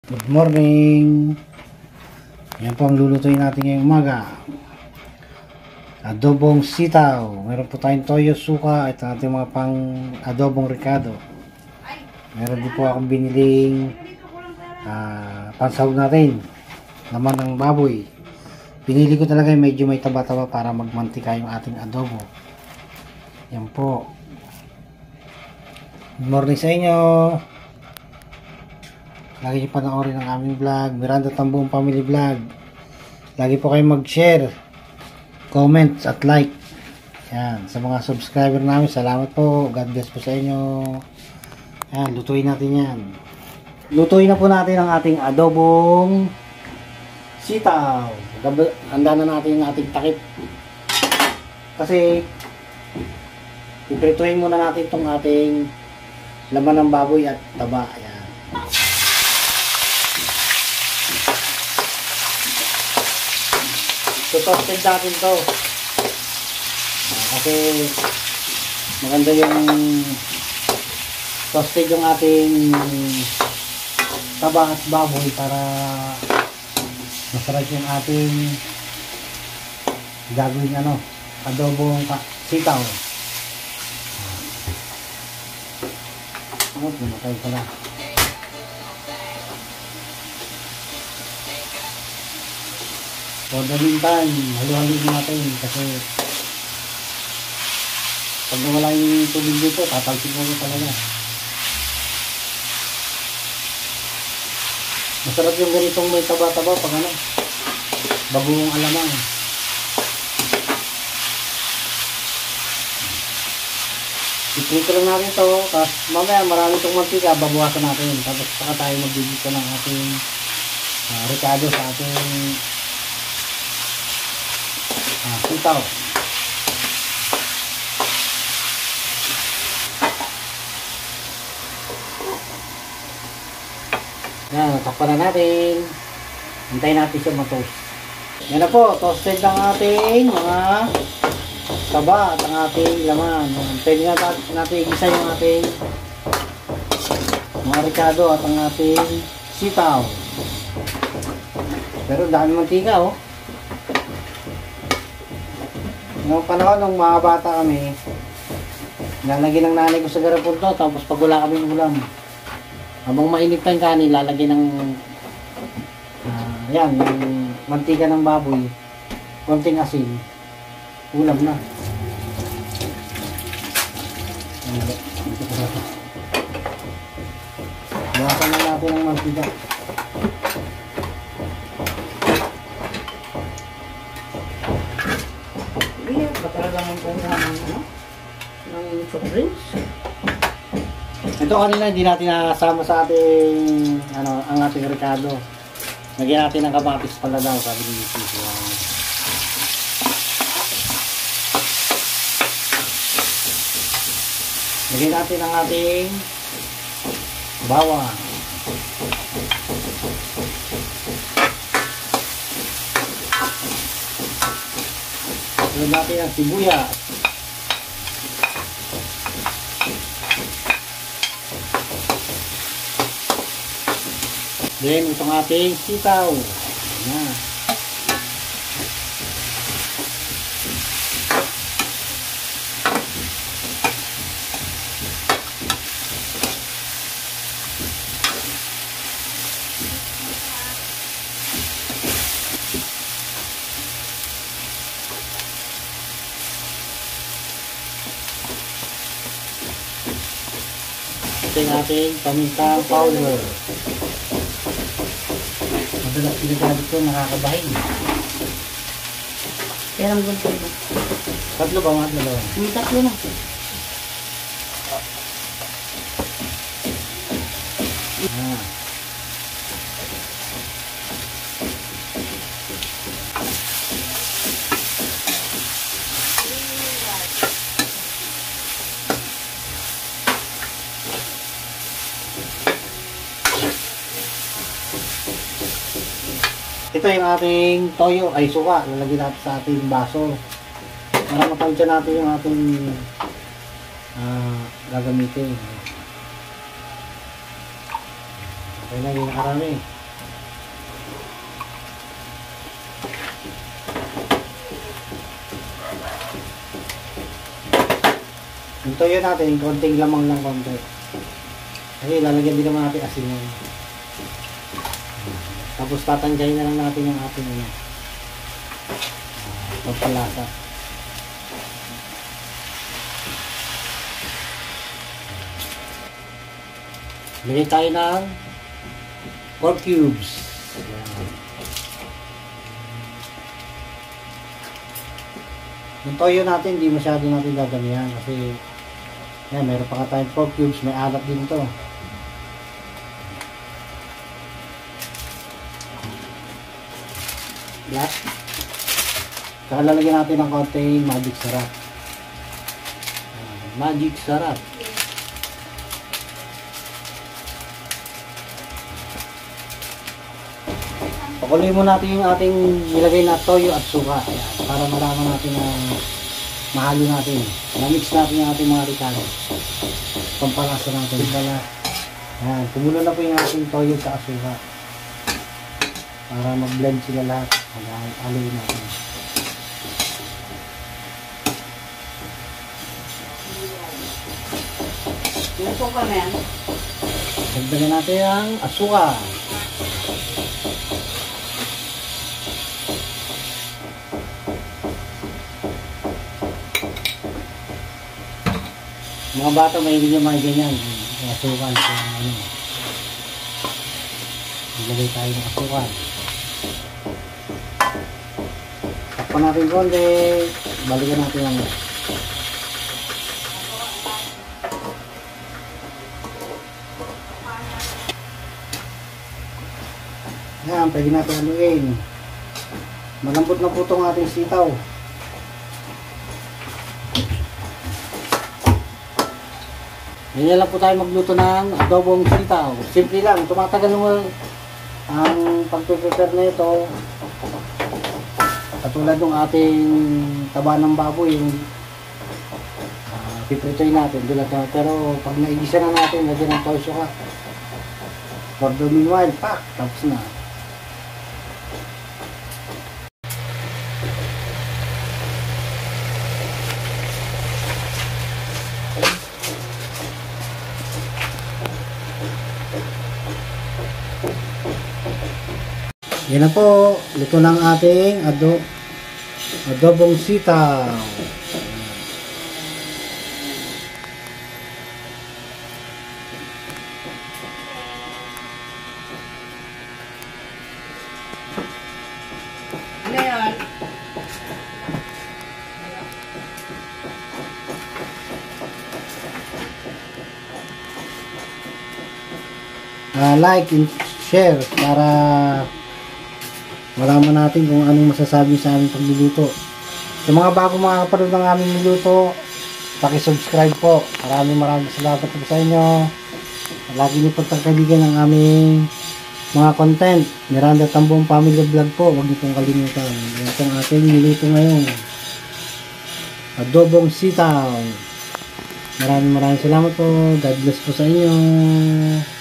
Good morning. Yan po ang lulutuin natin ngayong umaga. Adobong sitaw. Meron po tayong toyo, suka. Ito ating mga pang adobong ricado. Meron din po akong biniling pansahog natin. Laman ng baboy. Pinili ko talaga yung medyo may taba-taba para magmantika yung ating adobo. Yan po. Good morning sa inyo. Lagi niyo panoorin ang aming vlog, Miranda Tambuong Family Vlog. Lagi po kayong mag-share, comments at like. Yan, sa mga subscriber namin, salamat po. God bless po sa inyo. Yan, lutuin natin yan. Lutuin na po natin ang ating adobong sitaw. Handa na natin yung ating takip. Kasi, iprituhin muna natin itong ating laman ng baboy at taba. Yan. Toasted natin to kasi maganda yung toasted yung ating taba at baboy para masarap yung ating gagawin adobong sitaw. Pumatay pala. For the meantime, halu-haluin natin kasi pag nawala yung tubig dito, tatalsik mo talaga. Masarap yung ganitong may taba-taba pag bagong alamang. I-prito lang natin ito, tapos mamaya marami itong mantika, babawasan natin. Tapos saka tayo magbibigyan ng ating ricado sa ating sitaw. Yan, takpan na natin. Hintayin natin siya ma-toast. Yan na po, toasted ang ating mga taba at ang ating laman. Pwede natin igisa yung ating mga ricado at ang ating sitaw. Pero dami mantika Noong panahon nung mga bata kami, lalagyan ng nanay ko sa garapon to, tapos pag wala kaming ulam, habang mainit pa yung kanin, lalagyan ng yung mantika ng baboy, konting asin, ulam na. Bawasan na natin ang mantika. Ito kanina hindi natin nasama sa ating ang ating ricado. Lagyan natin ng kamatis pala daw, sabi ni Mrs. Lagyan natin ang ating bawang. Lagyan natin ang sibuyas. Then, itong ating sitaw. Ayan. Ito yung ating pamintang powder. Madalas pinagamit ko, nakakabahin. Kaya lang ganito ba? Tatlo ba mga dalawa? Tatlo na. Ito yung ating toyo, ay suka. Lalagyan natin sa ating baso. Para matansya natin yung ating gagamitin. Okay na, hindi nakarami. Yung toyo natin, konting lamang lang konti. Kasi lalagyan din naman natin asin yun. Tapos tatanggay na lang natin yung ating pagpalasa. Bili tayo ng 4 cubes. Yung toyo natin, hindi masyado natin dadamihan kasi yan, meron pa nga tayong 4 cubes, may alat din to. Black. Saka lalagyan natin ng konting magic sarap. Magic sarap. Pakuloy mo natin yung ating nilagay na toyo at suka. Ayan, para malaman natin na mahalo natin. Na-mix natin yung ating mga ricado. Pampalasa natin. Ayan, kumulo na po yung ating toyo at suka. Para mag-blend sila lahat. Haluin natin. Yung suka na yan. Dagdagan natin ang asuka. Mga bata may hindi nyo mga ganyan. Asukan. Ilagay tayo ng asukan. Takpan natin konti. Balikan natin ang yan, pwede natin haluin. Malambot na po itong ating sitaw. Ganyan lang po tayo magluto ng adobong sitaw. Simple lang, tumatagal naman ang pag-prepare na ito. Katulad ng ating taba ng baboy, yung pipritoy natin. Pero pag naigisa na natin, lagyan ng toyo suka. For the meanwhile, pak, tapos na. Yan na po, luto ng ating adobong sitaw. Ano yun? Like and share para malaman natin kung anong masasabi sa aming pagluluto. Sa mga bago makakapanood ng aming niluto, paki-subscribe po. Maraming salamat po sa inyo. Lagi niyo pagkakaibigan ng aming mga content. Miranda Tambong Family Vlog po. Huwag niyo pong kalimutan. Ito ang ating niluto ngayon. Adobong sitaw. Maraming salamat po. God bless po sa inyo.